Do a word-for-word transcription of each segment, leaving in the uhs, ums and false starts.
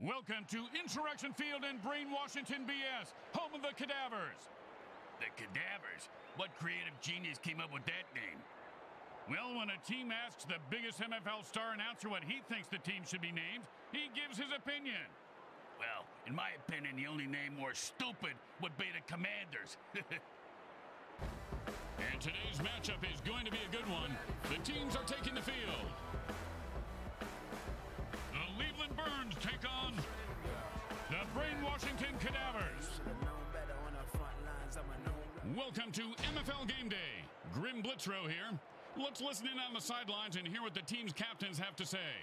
Welcome to Insurrection Field in Brainwashington, B S, home of the Cadavers. The Cadavers? What creative genius came up with that name? Well, when a team asks the biggest M F L star announcer what he thinks the team should be named, he gives his opinion. Well, in my opinion, the only name more stupid would be the Commanders. And today's matchup is going to be a good one. The teams are taking the field. The Leaveland Burns take on the Brainwashington Cadavers. Welcome to M F L Game Day. Grim Blitzrow here. Let's listen in on the sidelines and hear what the team's captains have to say.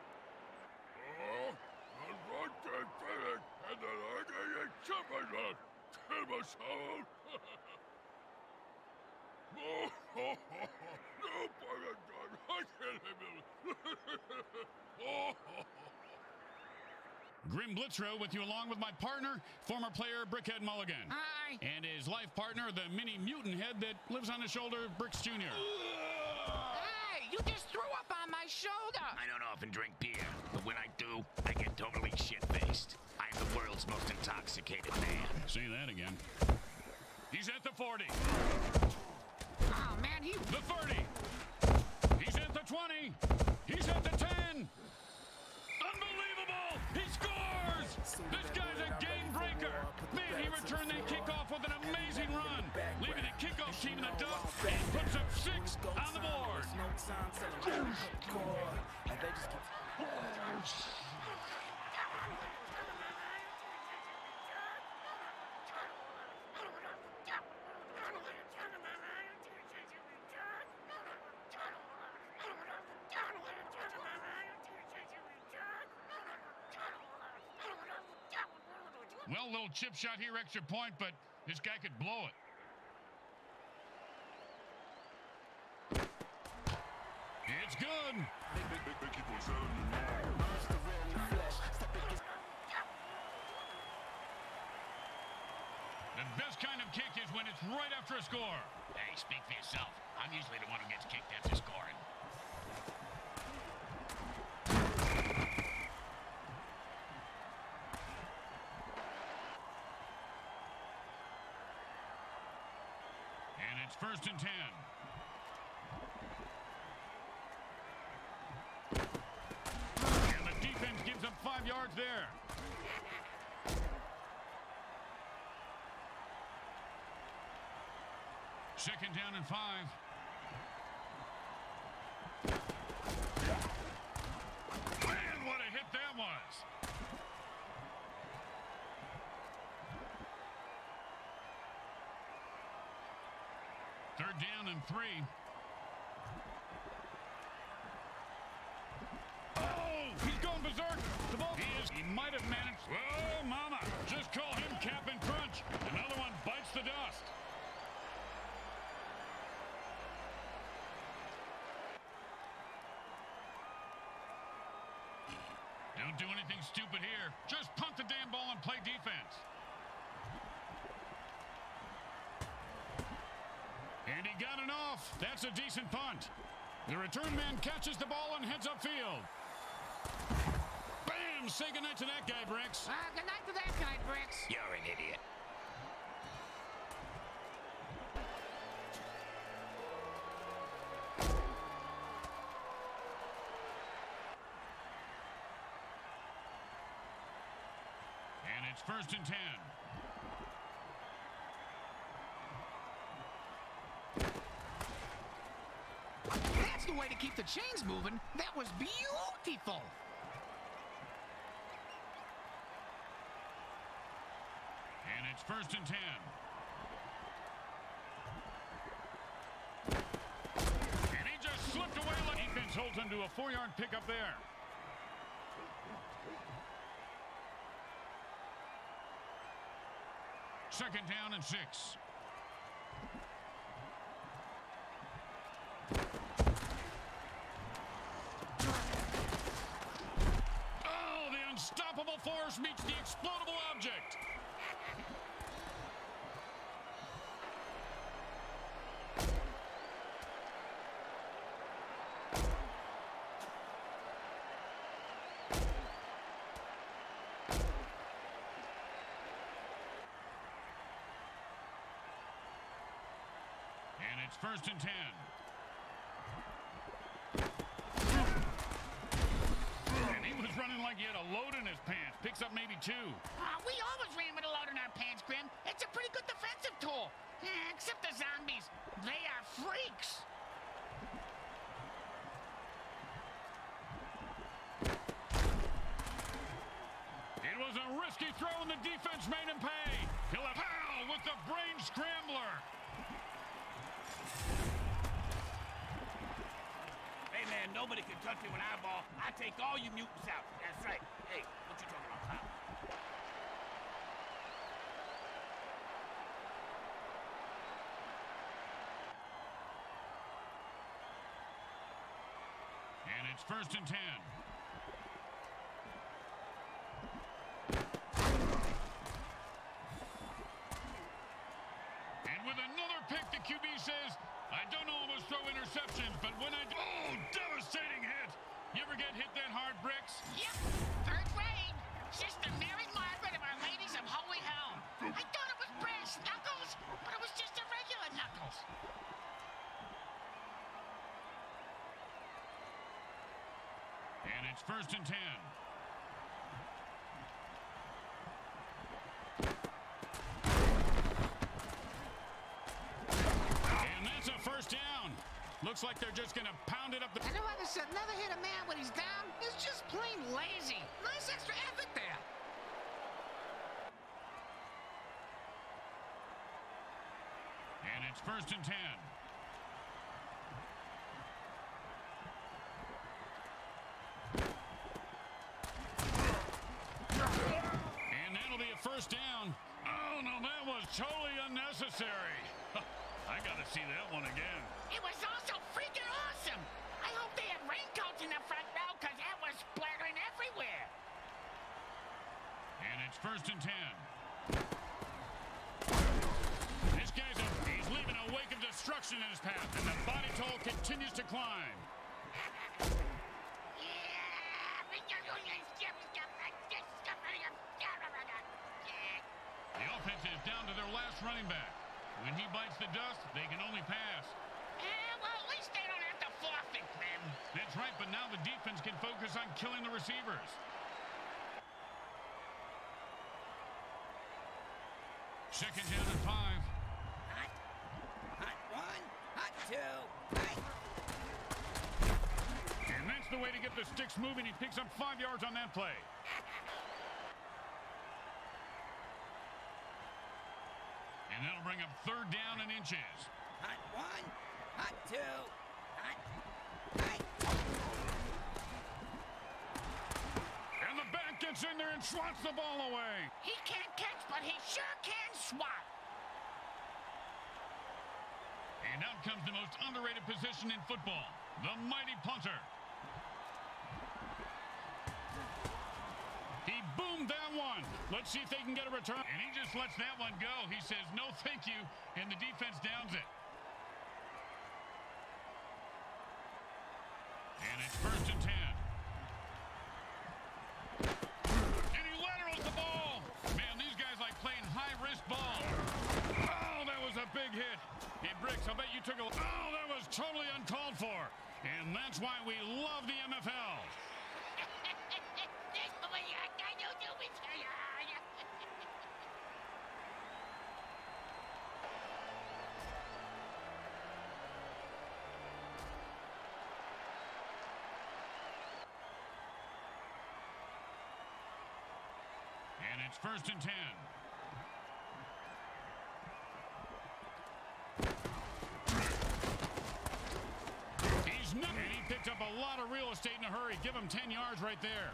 Grim Blitzrow with you along with my partner, former player Brickhead Mulligan. Hi. And his life partner, the mini mutant head that lives on his shoulder, Bricks Junior Hey, you just threw up on my shoulder. I don't often drink beer, but when I do, I get totally shit-faced. I'm the world's most intoxicated man. Say that again. He's at the forty. Oh, man, he... The thirty. He's at the twenty. He's at the ten. Unbelievable! He scores! This guy's a game breaker. Man, he returned that kickoff with an amazing run, leaving the kickoff team in the dust, and he puts up six on the board. Well, little chip shot here, extra point, but this guy could blow it. It's good. The best kind of kick is when it's right after a score. Hey, speak for yourself. I'm usually the one who gets kicked after scoring. And it's first and ten. And the defense gives up five yards there. Second down and five. Man, what a hit that was. Third down and three. Oh, he's going berserk. The ball he is. He might have managed. Whoa, mama. Just call him Captain Crunch. Another one bites the dust. Don't do anything stupid here. Just punt the damn ball and play defense. And he got it off. That's a decent punt. The return man catches the ball and heads upfield. Bam! Say goodnight to that guy, Bricks. Uh, good night to that guy, Bricks. You're an idiot. And it's first and ten. That's the way to keep the chains moving. That was beautiful. And it's first and ten. And he just slipped away. Defense holds him to a four-yard pickup there. Second down and six. Oh, the unstoppable force meets the explodable object. it's first and ten. And he was running like he had a load in his pants. Picks up maybe two. Uh, we always ran with a load in our pants, Grim. It's a pretty good defensive tool. Eh, except the zombies. They are freaks. It was a risky throw, and the defense made him pay. He'll have Powell with the brain scrambler. Hey, man, nobody can touch me when I ball. I take all you mutants out. That's right. Hey, what you talking about, pal? And it's first and ten. And with another pick, the Q B says, I don't always throw interceptions, but when I do... Oh, devastating hit! You ever get hit that hard, Bricks? Yep, third grade. Sister Mary Margaret of Our Ladies of Holy Hell. I thought it was brass knuckles, but it was just a regular knuckles. And it's first and ten. And that's a first down. Looks like they're just going to pound it up the... And whoever said never hit a man when he's down is just plain lazy. Nice extra effort there. And it's first and ten. And that'll be a first down. Oh, no, that was totally unnecessary. I got to see that one again. It was also freaking awesome. I hope they had raincoats in the front row because that was splattering everywhere. And it's first and ten. This guy's a, he's leaving a wake of destruction in his path, and the body toll continues to climb. The offense is down to their last running back. When he bites the dust, they can only pass. Eh, well, at least they don't have to forfeit, Grim. That's right, but now the defense can focus on killing the receivers. Second down and five. Hot. Hot one. Hot two. Hot. And that's the way to get the sticks moving. He picks up five yards on that play. And that'll bring up third down and inches. Hot one. Hot two. Hot. Hot. And the back gets in there and swats the ball away. He can't catch, but he sure can swat. And out comes the most underrated position in football, the mighty punter. He boomed that one. Let's see if they can get a return. And he just lets that one go. He says, no, thank you, and the defense downs it. And it's first and ten. And he laterals the ball. Man, these guys like playing high-risk ball. Oh, that was a big hit. Hey, Bricks, I bet you took a... Oh, that was totally uncalled for. And that's why we love the M F L. And it's first and ten. He's not, and he picked up a lot of real estate in a hurry. Give him ten yards right there.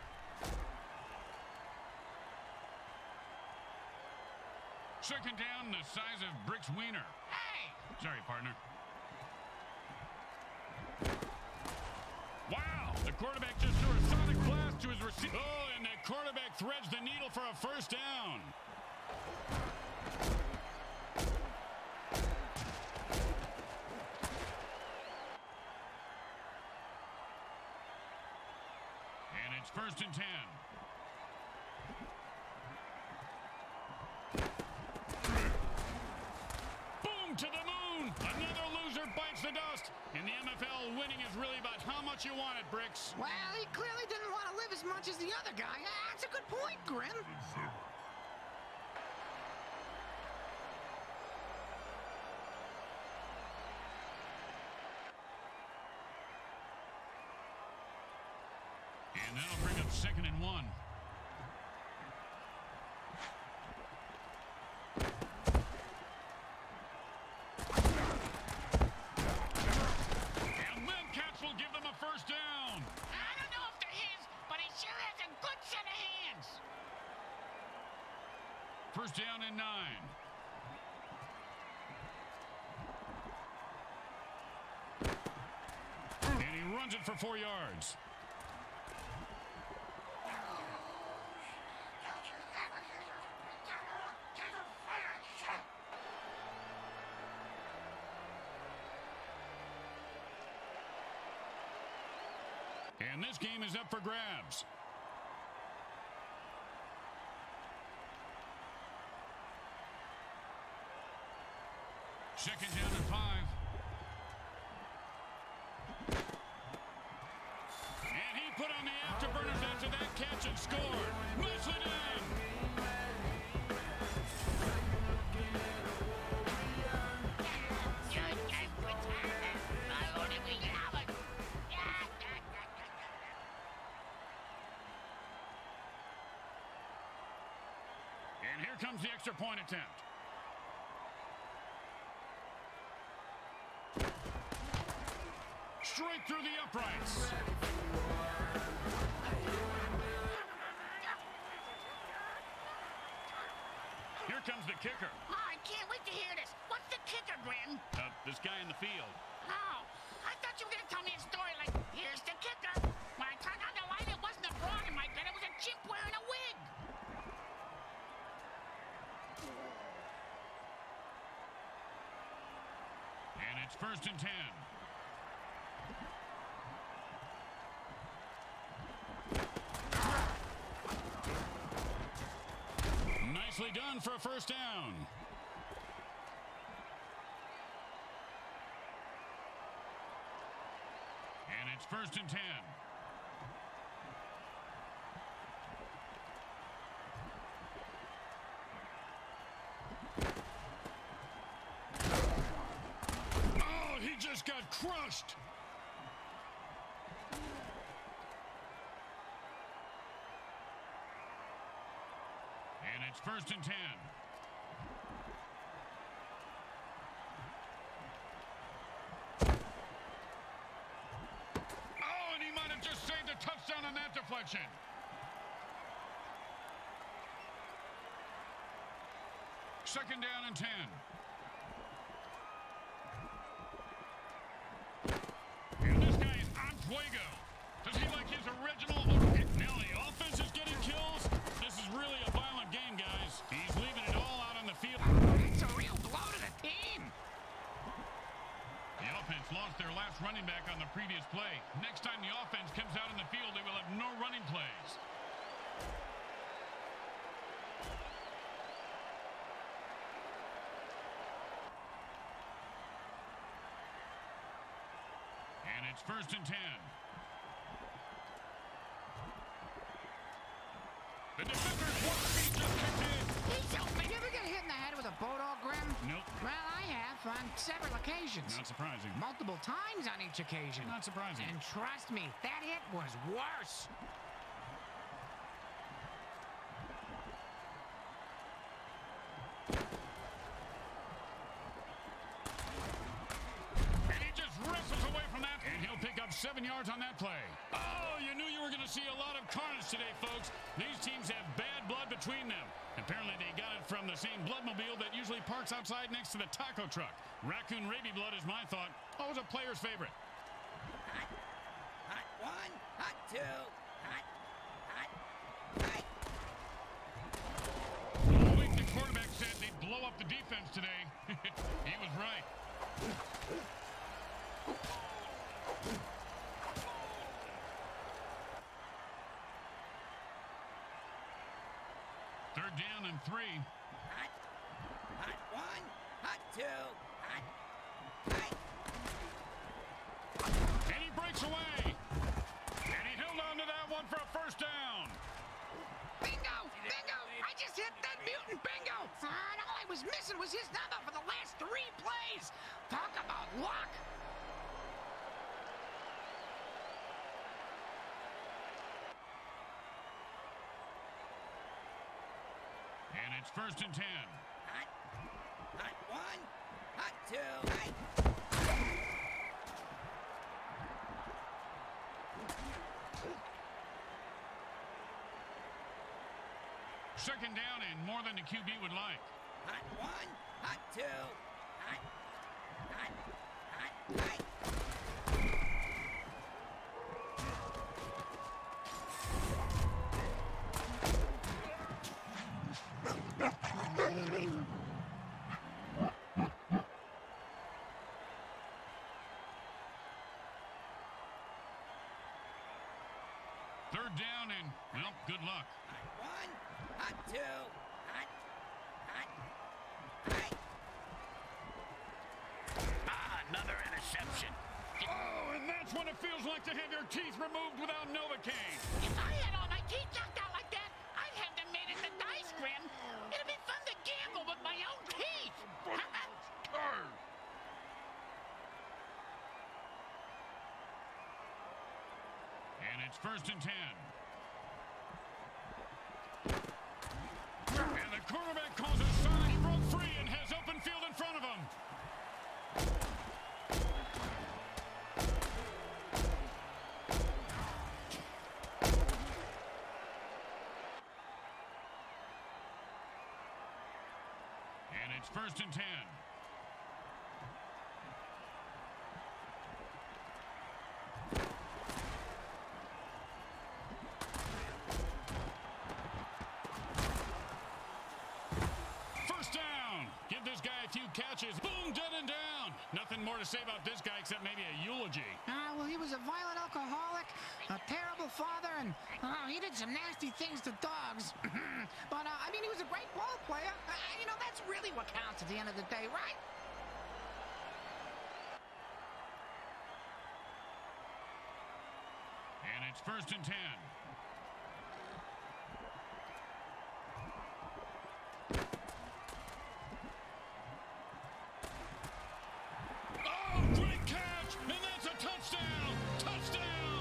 Second down, the size of Brick's wiener. Hey! Sorry, partner. Wow! The quarterback just threw a sonic blast to his receiver. Oh, and the quarterback threads the needle for a first down. And it's first and ten. Boom to the moon! Another loser In the M F L, winning is really about how much you want it, Bricks. Well, he clearly didn't want to live as much as the other guy. That's a good point, Grim. And that'll bring up second and one. And then Cats will give them a first down. I don't know if they're his, but he sure has a good set of hands. First down and nine. And he runs it for four yards. And this game is up for grabs. Second down and five. And he put on the afterburners after that catch and scored. Nicely done. And here comes the extra point attempt. Straight through the uprights. Here comes the kicker. Oh, I can't wait to hear this. What's the kicker, Grim? Uh, this guy in the field. Oh, I thought you were going to tell me a story like, here's the kicker. When I turned on the light, it wasn't a frog in my bed. It was a chimp wearing a wig. And it's first and ten. Nicely done for a first down. And it's first and ten. Oh, he just got crushed. And it's first and ten. Oh, and he might have just saved a touchdown on that deflection. Second down and ten. And this guy is on fuego. Does he like his original? Now the offense is getting kills. This is really a violent game, guys. He's leaving it all out on the field. It's a real blow to the team. The offense lost their last running back on the previous play. Next time the offense comes out in the field, they will have no running plays. And it's first and ten. The defender's one feet just kicked in. He's so big. You ever get hit in the head with a bulldog, Grim? Nope. Well, I have on several occasions. Not surprising. Multiple times on each occasion. Not surprising. And trust me, that hit was worse. And he just wrestles away from that. And he'll pick up seven yards on that play. Oh, you knew you were going to see a lot of carnage today, folks. These teams have bad blood between them. Apparently, they got it from the same bloodmobile that usually parks outside next to the taco truck. Raccoon rabies blood is my thought. Always a player's favorite. Hot, hot one, hot two, hot, hot, hot. All week the quarterback said they'd blow up the defense today. He was right. Third down and three. Hot, hot one, hot two, hot, hot. gets away. And he held on to that one for a first down. Bingo! Bingo! I just hit that mutant bingo! Uh, and all I was missing was his number for the last three plays. Talk about luck! And it's first and ten. Hot, hot one, hot two, hot. Second down and more than the Q B would like. Hot one, hot two, hot, hot, hot, hot. Third down and, well, good luck. Hot one, hot two, hot, hot, hot. Ah, another interception. Oh, and that's when it feels like to have your teeth removed without Novocaine. If I had all my teeth knocked out like that, I'd have them made at the dice grim. It'd be fun to gamble with my own teeth. And it's first and ten. And the quarterback calls a sign. He broke free and has open field in front of him. And it's first and ten. First down. Give this guy a few catches. Boom, dead and down. Nothing more to say about this guy except maybe a eulogy. Ah, uh, well, he was a violent alcoholic, a terrible father, and uh, he did some nasty things to dogs. But, uh, I mean, he was a great ball player. Uh, you know, that's really what counts at the end of the day, right? And it's first and ten. Oh, great catch! And that's a touchdown! Touchdown!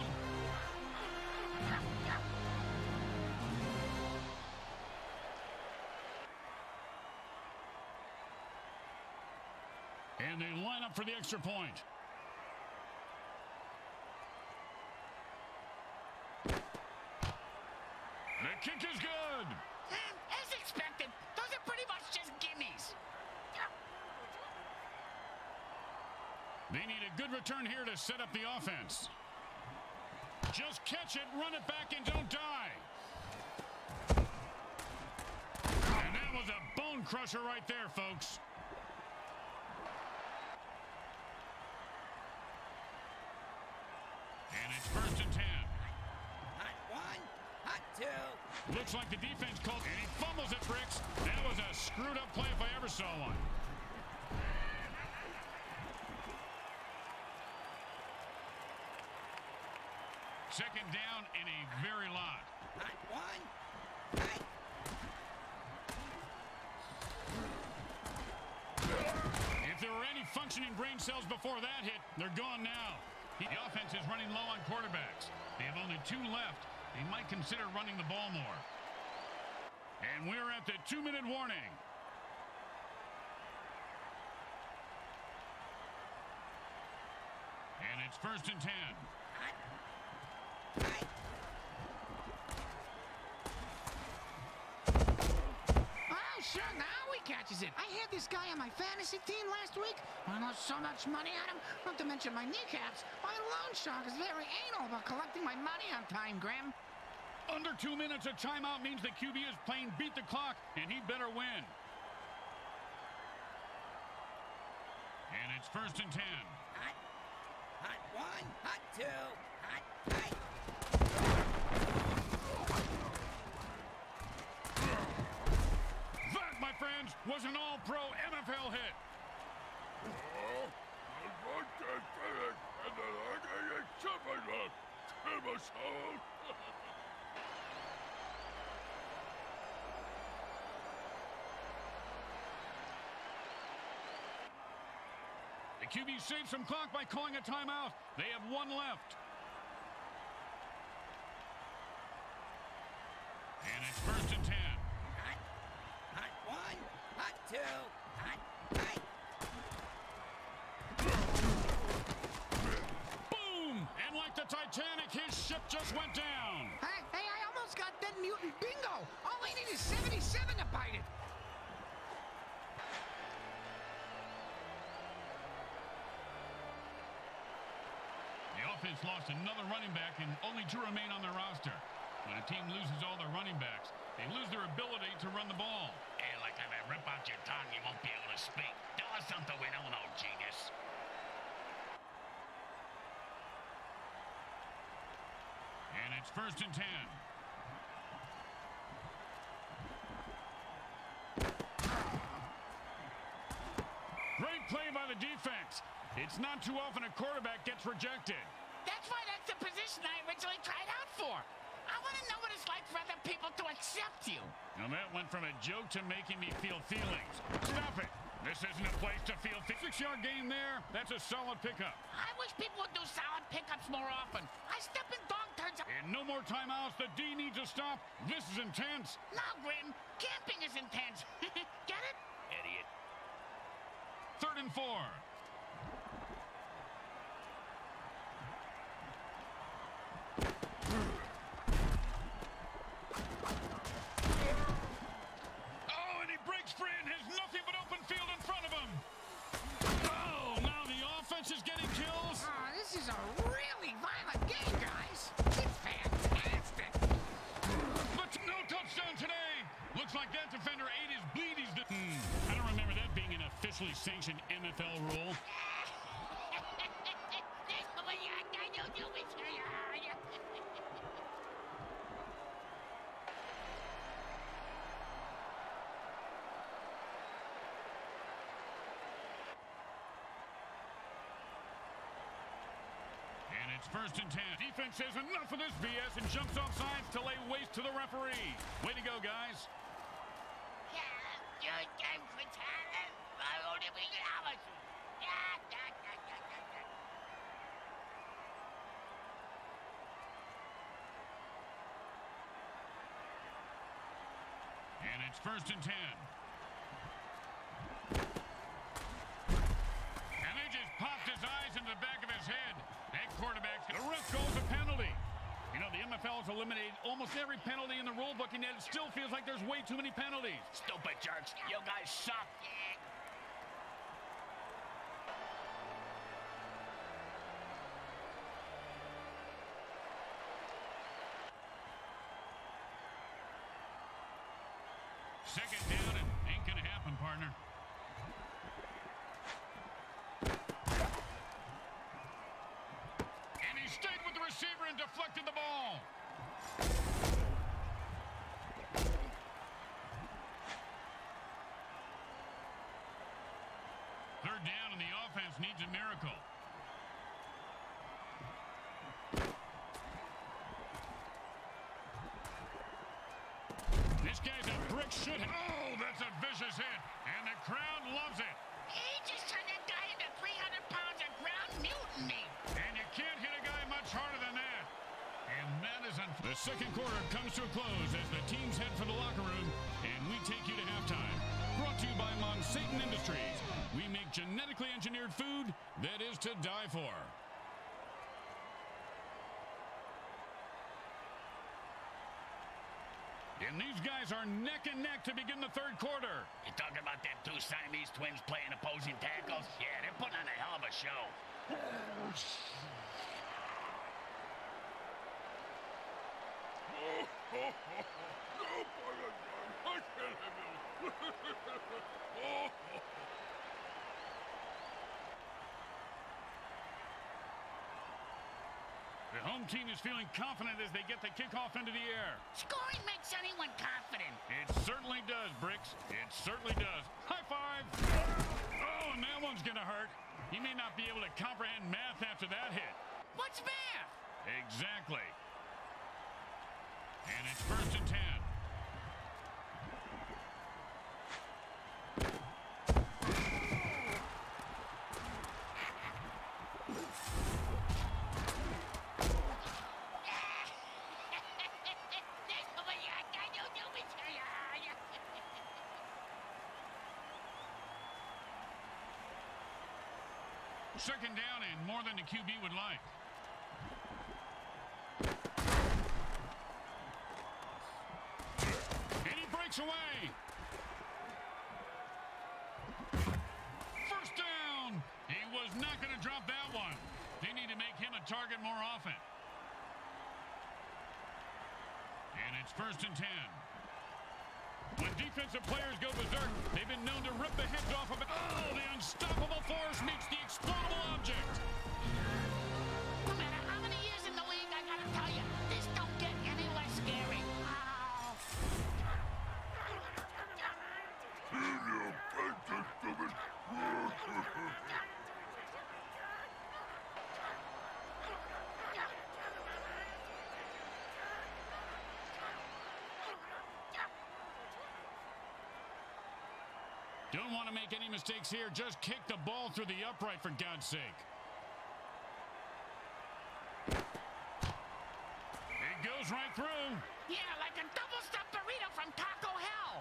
And they line up for the extra point. The kick is good. As expected, those are pretty much just gimmies. They need a good return here to set up the offense. Just catch it, run it back, and don't die. And that was a bone crusher right there, folks. And it's first and ten. Hot one, hot two. Looks like the defense called, and he fumbles it, Bricks. That was a screwed-up play if I ever saw one. Second down and a very lot. Hot one, hot. If there were any functioning brain cells before that hit, they're gone now. The offense is running low on quarterbacks. They have only two left. They might consider running the ball more. And we're at the two-minute warning. And it's first and ten. Hot, hot. Oh, sure, now he catches it. I had this guy on my fantasy team last week. I lost so much money on him, not to mention my kneecaps. My loan shark is very anal about collecting my money on time, Grim. Under two minutes, a timeout means the Q B is playing beat the clock, and he better win. And it's first and ten. Hot, hot one, hot two, hot, hot. That, my friends, was an all-pro M F L hit. The Q B saves some clock by calling a timeout. They have one left. And it's first and ten. Hot, hot one, hot two, hot, hot. Boom! And like the Titanic, his ship just went down. Hey, hey, I almost got that mutant bingo. All I need is seventy-seven to bite it. The offense lost another running back, and only two remain on their roster. When a team loses all their running backs, they lose their ability to run the ball. And like if I rip out your tongue, you won't be able to speak. Tell us something we don't know, genius. And it's first and ten. Great play by the defense. It's not too often a quarterback gets rejected. That's why that's the position I originally tried out for. I want to know what it's like for other people to accept you. Now that went from a joke to making me feel feelings. Stop it. This isn't a place to feel feelings. Six-yard gain there. That's a solid pickup. I wish people would do solid pickups more often. I step in dog turns. And no more timeouts. The D needs to stop. This is intense. No, Grim. Camping is intense. Get it? Idiot. Third and four. Oh, and he breaks free and has nothing but open field in front of him. Oh, now the offense is getting kills. Oh, this is a really violent game, guys. It's fantastic. But no touchdown today. Looks like that defender ate his bleed. He's the... Hmm. I don't remember that being an officially sanctioned M F L rule. And it's first and ten. Defense says enough of this B S and jumps off sides to lay waste to the referee. Way to go, guys. And it's first and ten. And they just popped his eyes into the back of his head. That quarterback, the ref calls a penalty. You know, the M F L has eliminated almost every penalty in the rule book, and yet it still feels like there's way too many penalties. Stupid jerks. You guys suck. Second down, and ain't gonna happen, partner. And he stayed with the receiver and deflected the ball. Third down, and the offense needs a miracle. This guy's a brick shit. Oh, that's a vicious hit. And the crowd loves it. He just turned that guy into three hundred pounds of ground mutiny. And you can't hit a guy much harder than that. And that is un- The second quarter comes to a close as the teams head for the locker room. And we take you to halftime. Brought to you by Monsatan Industries. We make genetically engineered food that is to die for. And these guys are neck and neck to begin the third quarter. You talking about them two Siamese twins playing opposing tackles? Yeah, they're putting on a hell of a show. The home team is feeling confident as they get the kickoff into the air. Scoring makes anyone confident. It certainly does, Bricks. It certainly does. High five. Oh, and that one's going to hurt. He may not be able to comprehend math after that hit. What's math? Exactly. And it's first and ten. Second down and more than the Q B would like. And he breaks away. First down. He was not going to drop that one. They need to make him a target more often. And it's first and ten. When defensive players go berserk, they've been known to rip the heads off of it. Oh, the unstoppable force meets the explodable object. No matter how many years in the league, I gotta tell you, this don't get any less scary. Oh. Don't want to make any mistakes here. Just kick the ball through the upright, for God's sake. It goes right through. Yeah, like a double-stuffed burrito from Taco Hell.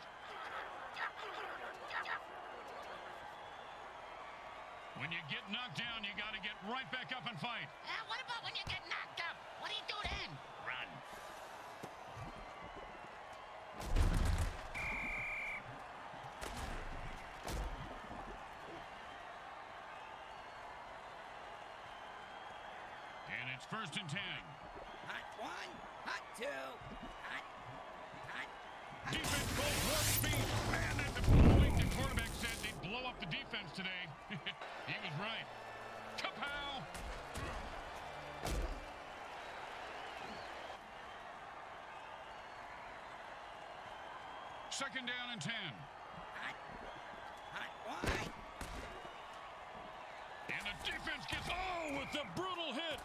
When you get knocked down, you got to get right back up and fight. Uh, what about when you get knocked up? What do you do then? Run. And it's first and ten. Hot one, hot two, hot, hot. Defense goes warp speed. Man, that's a week the quarterback said they'd blow up the defense today. He was right. Kapow! Second down and ten. Hot, hot one. And the defense gets, oh, with the brutal hit.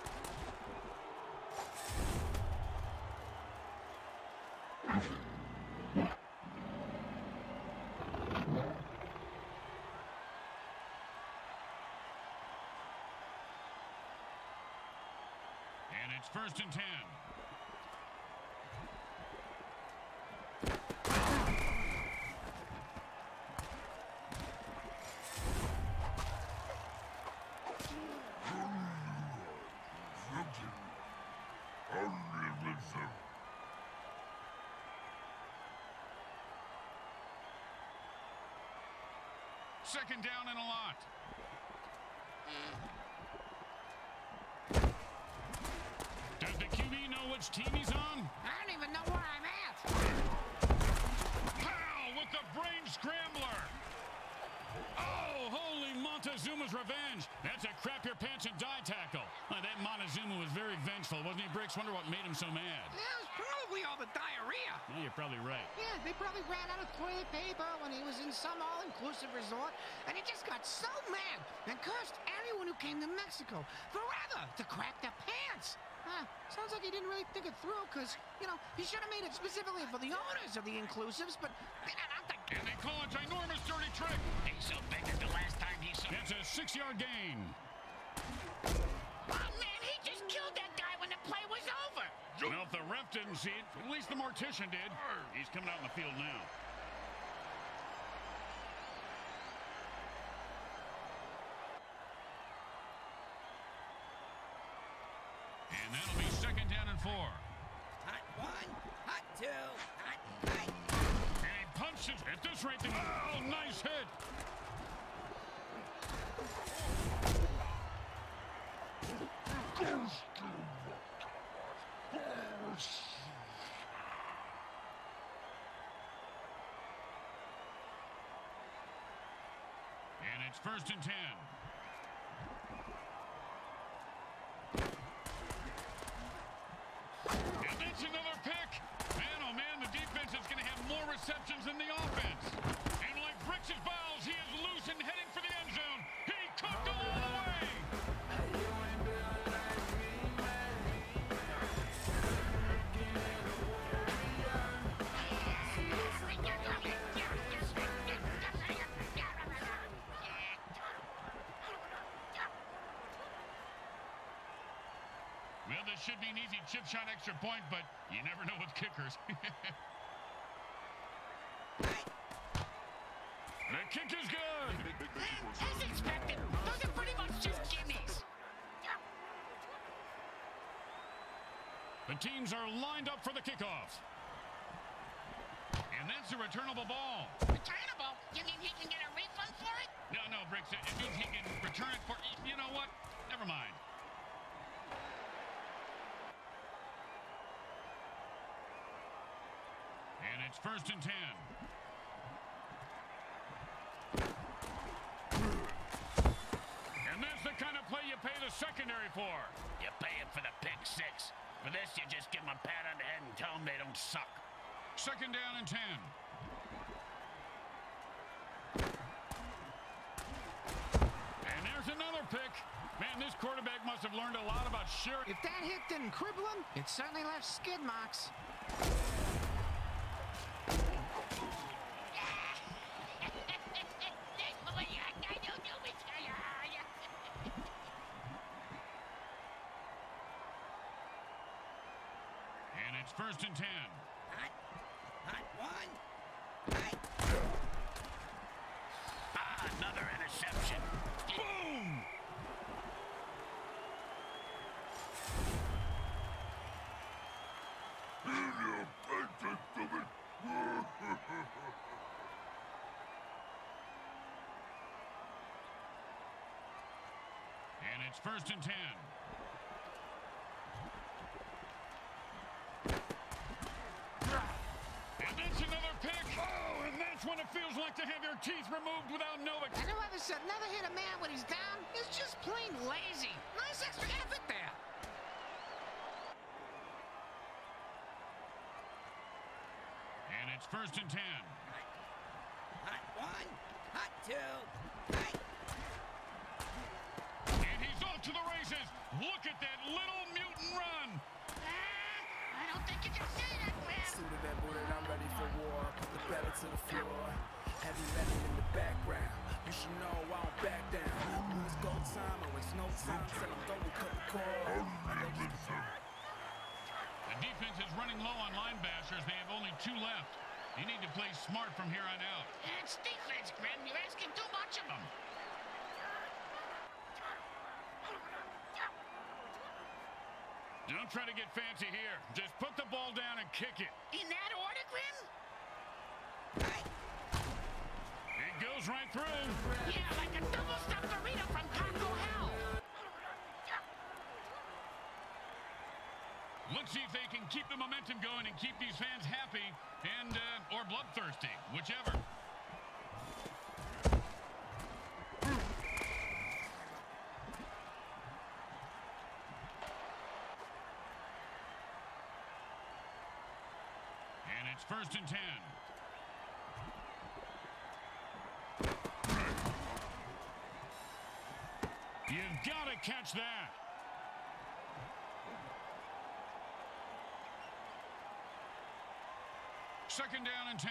And it's first and ten. Second down and a lot. Does the Q B know which team he's on? I don't even know where I'm at. Pow! With the brain scrambler. Oh, holy Montezuma's revenge. That's a crap your pants and die tackle. Oh, that Montezuma was very vengeful, wasn't he, Bricks? Wonder what made him so mad. It was probably all the diarrhea. Yeah, you're probably right. Yeah, they probably ran out of toilet paper when he was in some all-inclusive resort, and he just got so mad and cursed anyone who came to Mexico forever to crap their pants. Huh, sounds like he didn't really think it through, because, you know, he should have made it specifically for the owners of the inclusives, but you know, not the... And they call it ginormous dirty trick. He's so big that the last time he saw... That's a six-yard gain. Oh, man, he just killed that guy when the play was over. Well, if the ref didn't see it, at least the mortician did. He's coming out in the field now. And that'll be second down and four. Hot one, hot two, hot, hot. And he punches at this rate. Oh, nice hit. And it's first and ten. And that's another pick. Man, oh man, the defense is going to have more receptions than the offense. And like Bricks' balls, he is loose and heading for the end zone. He could go all the way. Well, this should be an easy chip shot extra point, but you never know with kickers. The kick is good. As expected, those are pretty much just gimmies. The teams are lined up for the kickoff. And that's a returnable ball. Returnable? You mean he can get a refund for it? No, no, Bricks, it means he can return it for... You know what? Never mind. And it's first and ten. And that's the kind of play you pay the secondary for. You pay him for the pick six. For this, you just give them a pat on the head and tell them they don't suck. Second down and ten. And there's another pick. Man, this quarterback must have learned a lot about sharing. If that hit didn't cripple him, it certainly left skid marks. And it's first and ten. Hot, hot one. Hot. Ah, another interception. Boom! And it's first and ten. And that's another pick. Oh, and that's when it feels like to have your teeth removed without knowing. And whoever said never hit a man when he's down is just plain lazy. Nice extra effort there. And it's first and ten. Hot one. Hot two. Hot. And he's off to the races. Look at that little mutant run. Ah, I don't think you can say that, Grim. Suited and booted, I'm ready for war. Put the pedal to the floor. Heavy metal in the background. You should know I don't back down. When it's go time or it's no time, tell them go and cut the cord. The defense is running low on line bashers. They have only two left. You need to play smart from here on out. It's defense, Grim. You're asking too much of them. Don't try to get fancy here. Just put the ball down and kick it. In that order, Grim? It goes right through. Yeah, like a double-stuffed burrito from Taco Hell. Let's see if they can keep the momentum going and keep these fans happy and uh, or bloodthirsty, whichever. And it's first and ten. You've got to catch that. Second down and ten.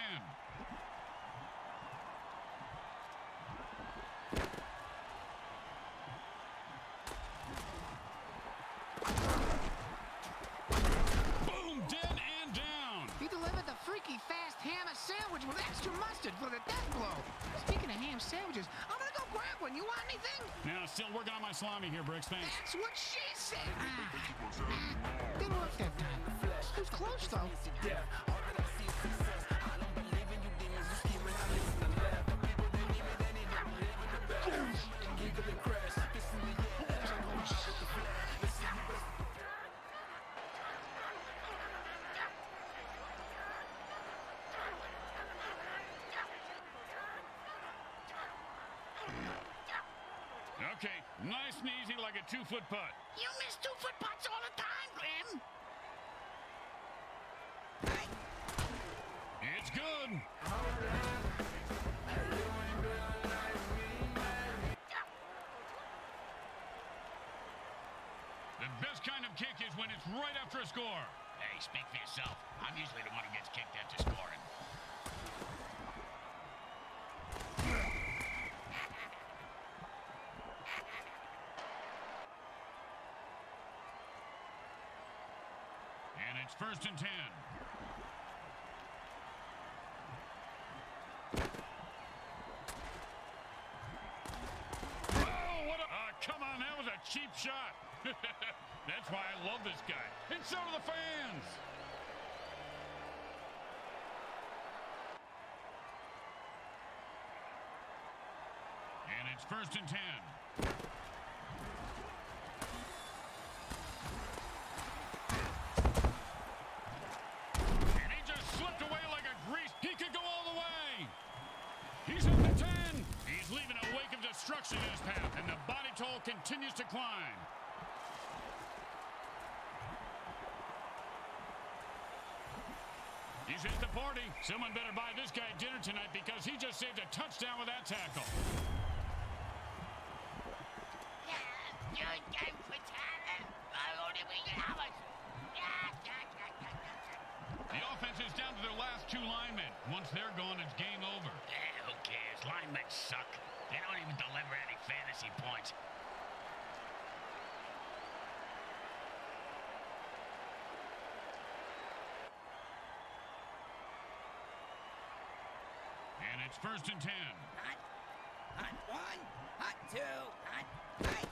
Boom, dead and down. He delivered the freaky fast hammer sandwich with extra mustard for the death blow. Speaking of ham sandwiches, I'm gonna go grab one. You want anything? Now, still working on my salami here, Bricks. Thanks. That's what she said. Ah, ah, didn't work that time. It was close, though. Okay, nice and easy like a two-foot putt. You miss two-foot putts all the time, Grim. It's good. The best kind of kick is when it's right after a score. Hey, speak for yourself. I'm usually the one who gets kicked after scoring. it's first and ten. Oh, what a... Uh, come on, that was a cheap shot. That's why I love this guy. And so do the fans. And it's first and ten. And he just slipped away like a grease. He could go all the way. He's at the ten. He's leaving a wake of destruction in his path, and the body toll continues to climb. He's hit the party. Someone better buy this guy dinner tonight because he just saved a touchdown with that tackle. The offense is down to their last two linemen. Once they're gone, it's game over. Yeah, who cares? Linemen suck. They don't even deliver any fantasy points. And it's first and ten. Hot, hot one, hot two, hot, hot.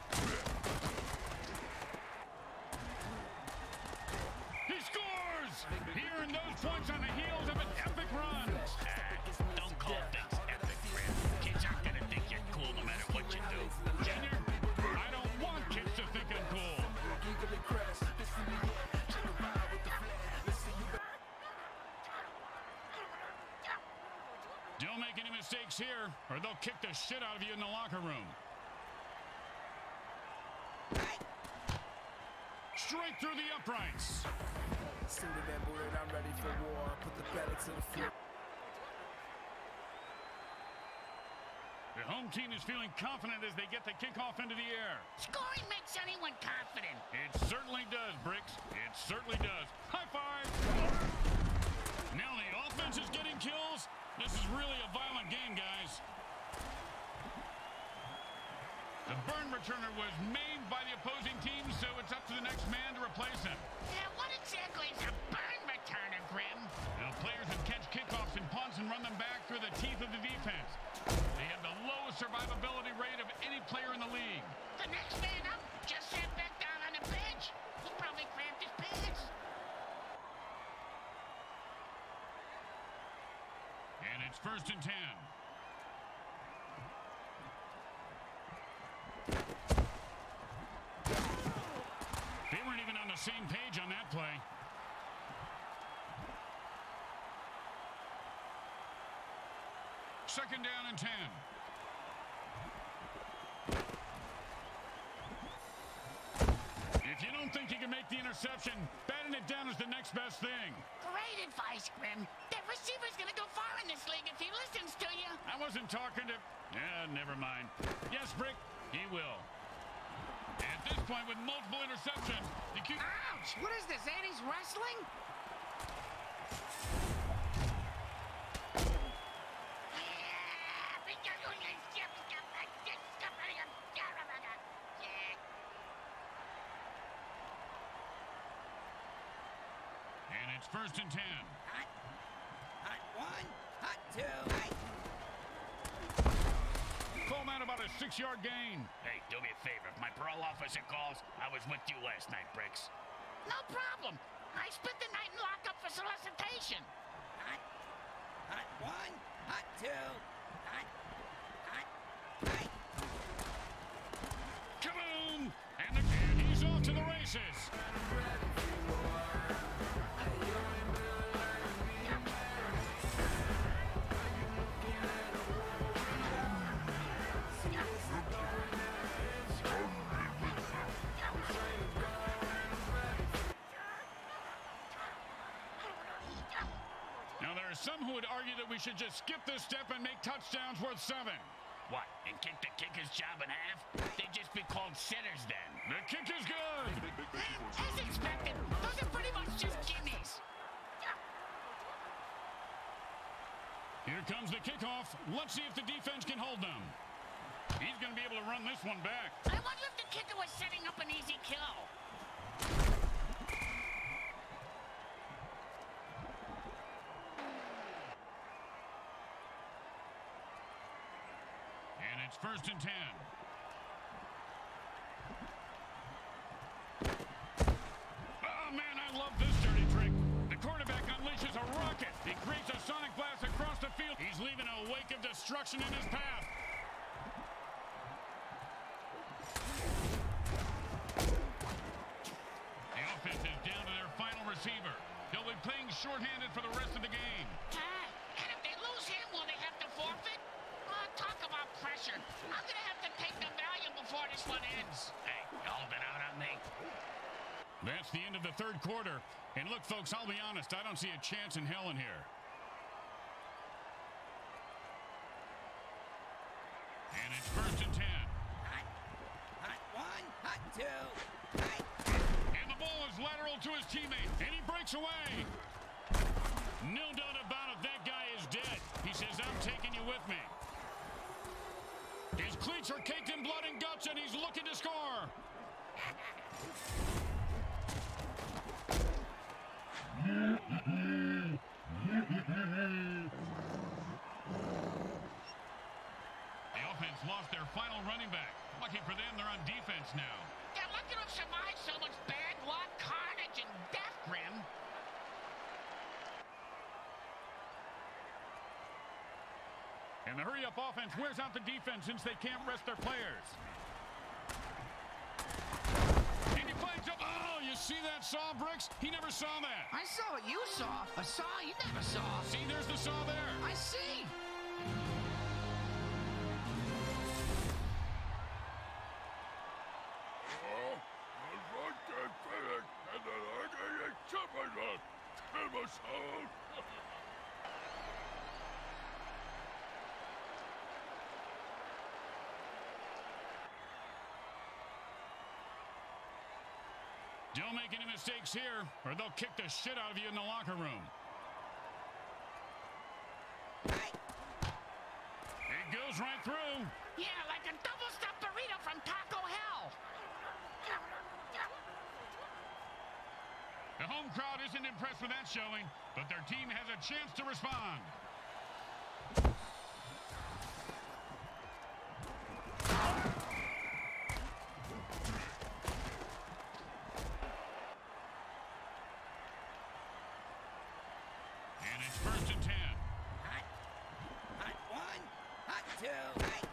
He scores! He earned those points on the heels of an epic run. Ah, don't call things epic, Grim. Kids aren't gonna think you're cool no matter what you do. Junior, I don't want kids to think I'm cool. Don't make any mistakes here, or they'll kick the shit out of you in the locker room. Straight through the uprights. Suited and booted, I'm ready for war. Put the pedal to the floor. The home team is feeling confident as they get the kickoff into the air. Scoring makes anyone confident. It certainly does, Bricks. It certainly does. High five! Now the offense is getting kills. This is really a violent game, guys. The burn returner was maimed by the opposing team, so it's up to the next man to replace him. Yeah, what exactly is a burn returner, Grim? Now, players that catch kickoffs and punts and run them back through the teeth of the defense. They have the lowest survivability rate of any player in the league. The next man up just sat back down on the bench. He probably cramped his pants. And it's first and ten. They weren't even on the same page on that play. Second down and ten. If you don't think you can make the interception, batting it down is the next best thing. Great advice, Grim. That receiver's gonna go far in this league if he listens to you. I wasn't talking to... Yeah, never mind. Yes, Brick, he will. At this point, with multiple interceptions, you keep... Ouch! What is this, Eddie's wrestling? And it's first and ten. Hot, hot one, hot two, hot. Call that about a six-yard gain. Hey, do me a favor. If my parole officer calls, I was with you last night, Bricks. No problem. I spent the night in lockup for solicitation. Hot, hot one, hot two, hot, hot, hot. Kaboom! And, the, and he's off to the races. Now, there are some who would argue that we should just skip this step and make touchdowns worth seven. What, and kick the kicker's job in half? They'd just be called sitters then. The kick is good. As expected, those are pretty much just gimmies. Here comes the kickoff. Let's see if the defense can hold them. He's going to be able to run this one back. I wonder if the kicker was setting up an easy kill. it's first and ten. Oh, man, I love this dirty trick. The quarterback unleashes a rocket. He creates a sonic blast across the field. He's leaving a wake of destruction in his path. The offense is down to their final receiver. They'll be playing shorthanded for the rest of the game. Ah, and if they lose him, will they have to forfeit? Oh, talk about pressure. I'm going to have to take the value before this one ends. Hey, you holding out on me? That's the end of the third quarter. And look, folks, I'll be honest, I don't see a chance in hell in here. And it's first and ten. Hot, hot one, hot two, hot. And the ball is lateral to his teammate, and he breaks away. No doubt about it, that guy is dead. He says, I'm taking you with me. His cleats are caked in blood and guts, and he's looking to score. The offense lost their final running back. Lucky for them, they're on defense now. They're lucky to have survived so much bad luck, carnage, and death, Grim. And the hurry-up offense wears out the defense since they can't rest their players. And he finds up. Oh, you see that saw, Bricks? He never saw that. I saw what you saw. A saw you never saw. See, there's the saw there. I see. Don't make any mistakes here, or they'll kick the shit out of you in the locker room. It goes right through. Yeah, like a double-stuffed burrito from Taco Hell. The home crowd isn't impressed with that showing, but their team has a chance to respond. And it's first and ten. Hot, hot one, hot two, hot.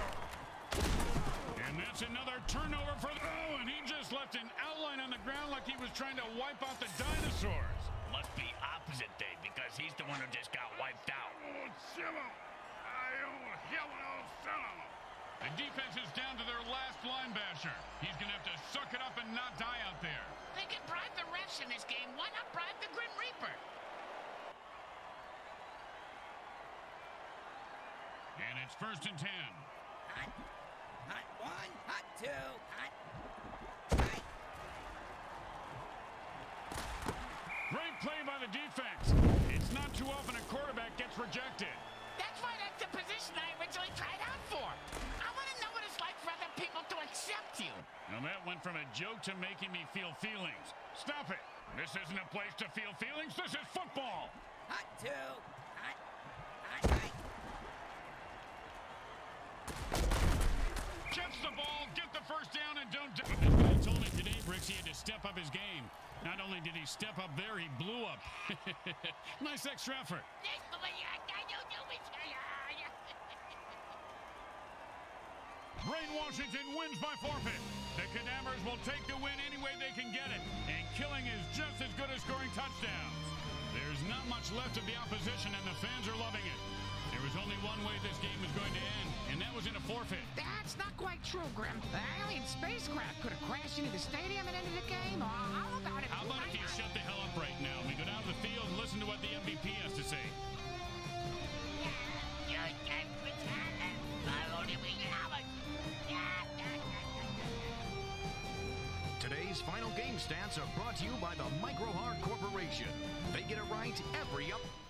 And that's another turnover for the... Oh, and he just left an outline on the ground like he was trying to wipe out the dinosaurs. Must be opposite day because he's the one who just got wiped out. The defense is down to their last line basher. He's going to have to suck it up and not die out there. They can bribe the refs in this game. Why not bribe the Grim Reaper? And it's first and ten. Hot, hot one, hot two, hot, hot. Great play by the defense. It's not too often a quarterback gets rejected. That's why that's the position I originally tried out for. I want to know what it's like for other people to accept you. Now that went from a joke to making me feel feelings. Stop it. This isn't a place to feel feelings. This is football. Hot two, hot, hot, hot. Catch the ball, get the first down, and don't... This guy told me today, Bricks, he had to step up his game. Not only did he step up there, he blew up. Nice extra effort. Brainwashington wins by forfeit. The Cadavers will take the win any way they can get it. And killing is just as good as scoring touchdowns. There's not much left of the opposition, and the fans are loving it. There was only one way this game was going to end, and that was in a forfeit. That's not quite true, Grim. The alien spacecraft could have crashed into the stadium and ended the game. Oh, how about it? How about if you shut the hell up right now? We go down to the field and listen to what the M V P has to say. Today's final game stats are brought to you by the Micro Hard Corporation. They get it right every up.